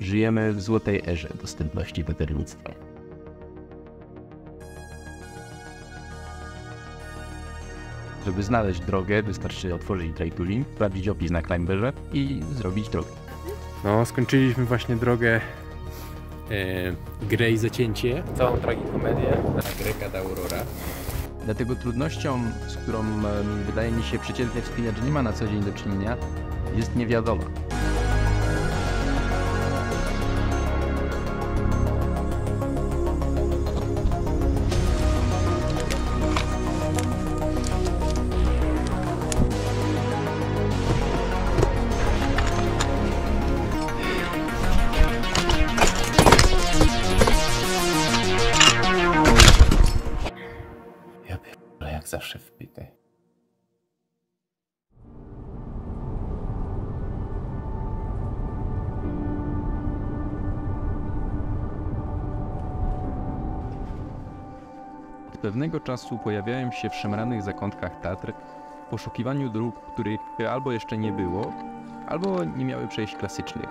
Żyjemy w złotej erze dostępności weternictwa. Żeby znaleźć drogę, wystarczy otworzyć Tray2Link, sprawdzić opis na Climberze i zrobić drogę. No, skończyliśmy właśnie drogę Grę i Zacięcie. Całą tragikomedię na Greka da Aurora. Dlatego trudnością, z którą wydaje mi się przeciętny wspinacz nie ma na co dzień do czynienia, jest niewiadoma. Ja pierdolę, jak zawsze wpity. Od pewnego czasu pojawiałem się w szemranych zakątkach Tatr w poszukiwaniu dróg, których albo jeszcze nie było, albo nie miały przejść klasycznych.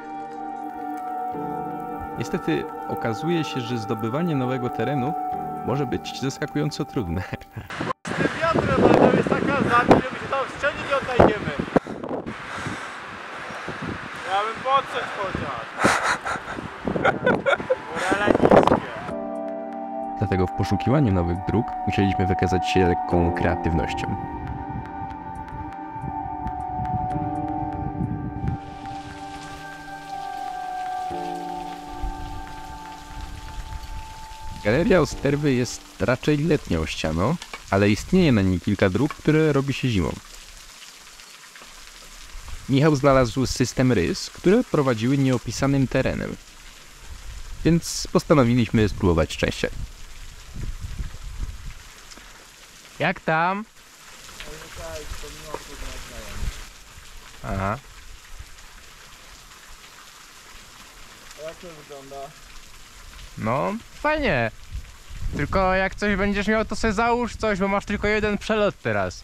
Niestety okazuje się, że zdobywanie nowego terenu może być zaskakująco trudne. Z tym wiatrem, ale tam jest taka zabił, że my się tam w ścianie nie odnajdziemy. Ja bym podszedł chociaż. Morale niskie. Dlatego w poszukiwaniu nowych dróg musieliśmy wykazać się lekką kreatywnością. Galeria Osterwy jest raczej letnią ścianą, ale istnieje na niej kilka dróg, które robi się zimą. Michał znalazł system rys, które prowadziły nieopisanym terenem, więc postanowiliśmy spróbować szczęścia. Jak tam? Aha. A jak to wygląda? No, fajnie. Tylko jak coś będziesz miał, to sobie załóż coś, bo masz tylko jeden przelot teraz.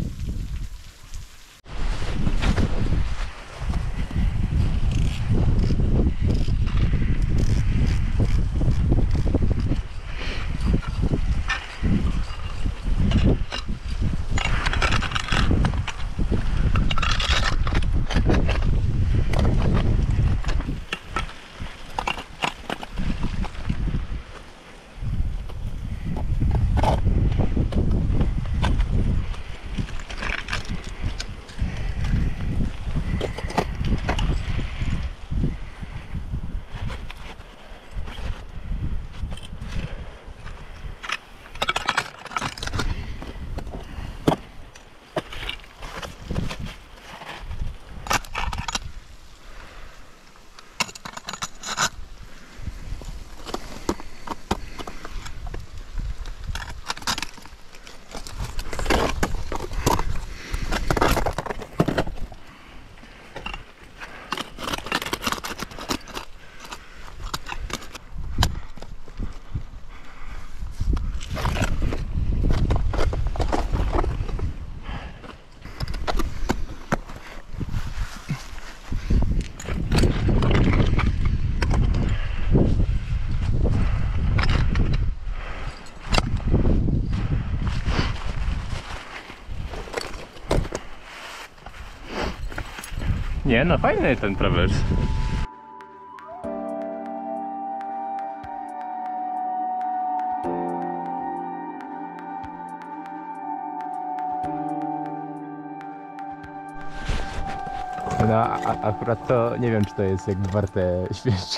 Nie, no fajny ten trawers. No, akurat to nie wiem, czy to jest jakby warte świeczki.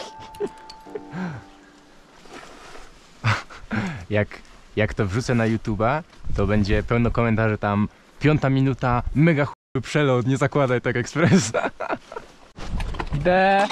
Jak to wrzucę na YouTube'a, to będzie pełno komentarzy tam 5. minuta, mega chuj przelot, nie zakładaj tak ekspresa. Idę.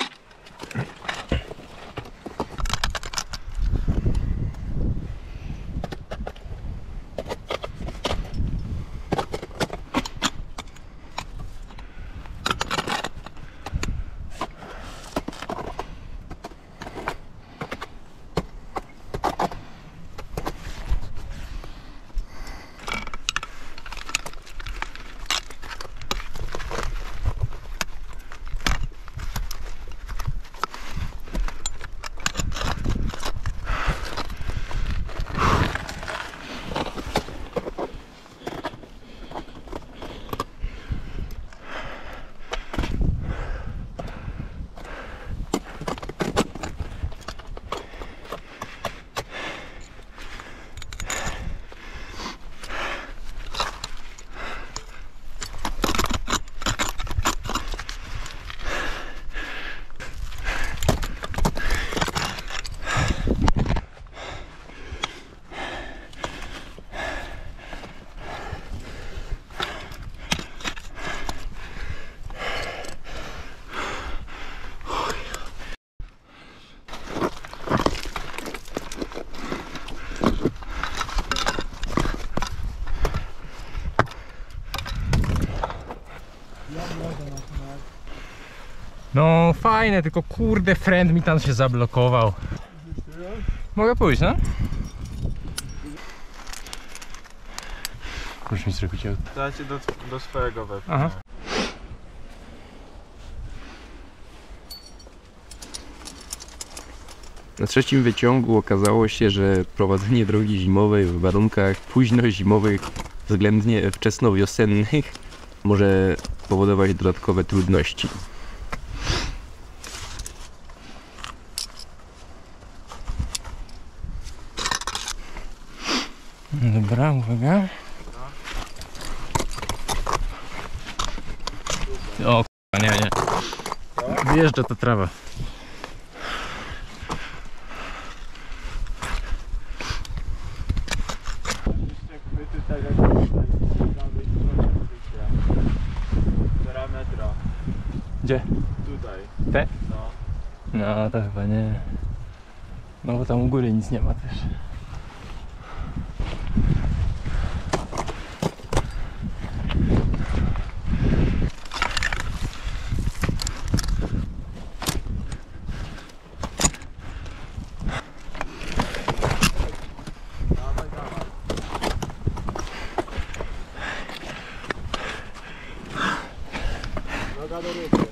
No fajne, tylko kurde friend mi tam się zablokował. Mogę pójść, no? Proszę mi zrobić auto. Dajcie do swojego wepchnia. Aha. Na trzecim wyciągu okazało się, że prowadzenie drogi zimowej w warunkach późno-zimowych, względnie wczesnowiosennych, może powodować dodatkowe trudności. Dobra, uwaga. O k***a, nie. Wjeżdża ta trawa. Chwyty tak jak tutaj, półtora metra. Gdzie? Tutaj. Te? No. No to chyba nie. No bo tam u góry nic nie ma też. Noga do ruchy.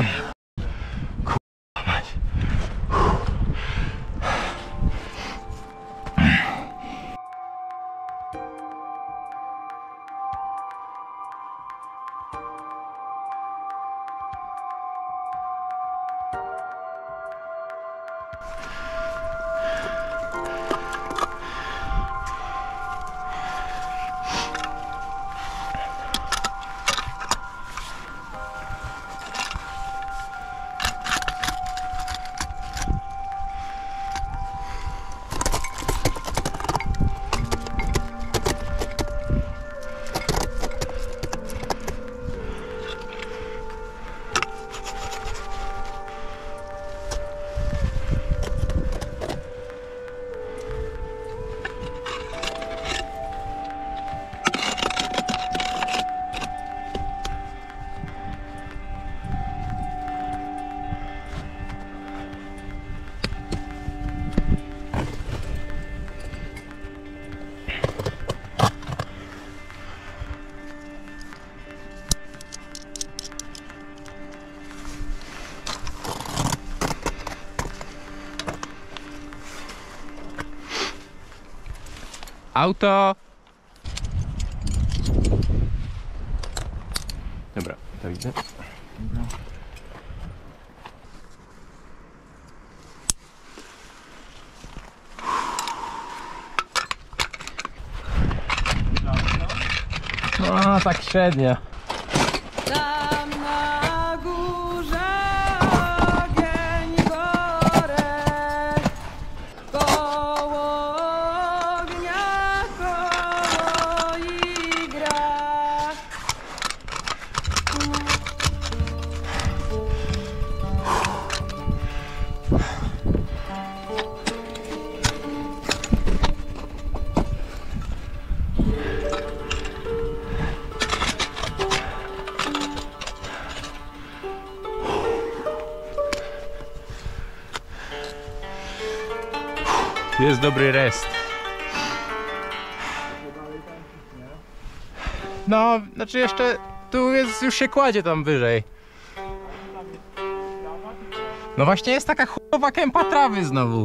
Auto! Dobra, to idę. No, tak średnio. Tam na górze ogień gorę, koło ognia koło i gra. Tu jest dobry rest. No, znaczy jeszcze tu jest, już się kładzie tam wyżej. No właśnie jest taka chujowa kępa trawy znowu.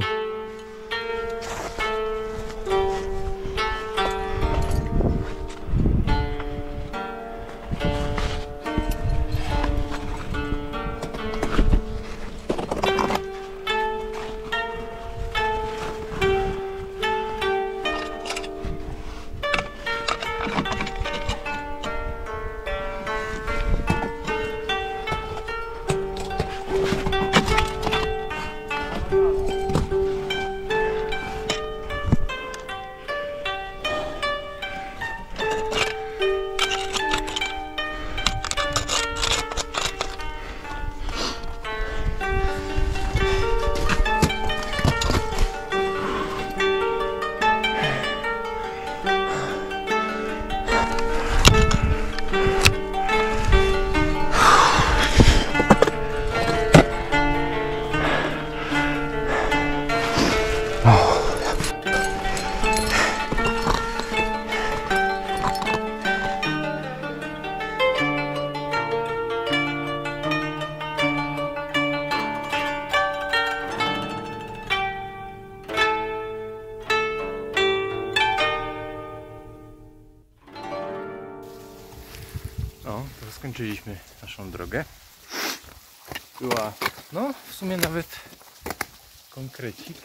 No, to skończyliśmy naszą drogę. Była, no w sumie nawet konkrecik.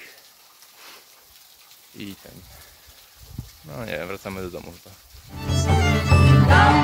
I ten. No nie, wracamy do domu chyba.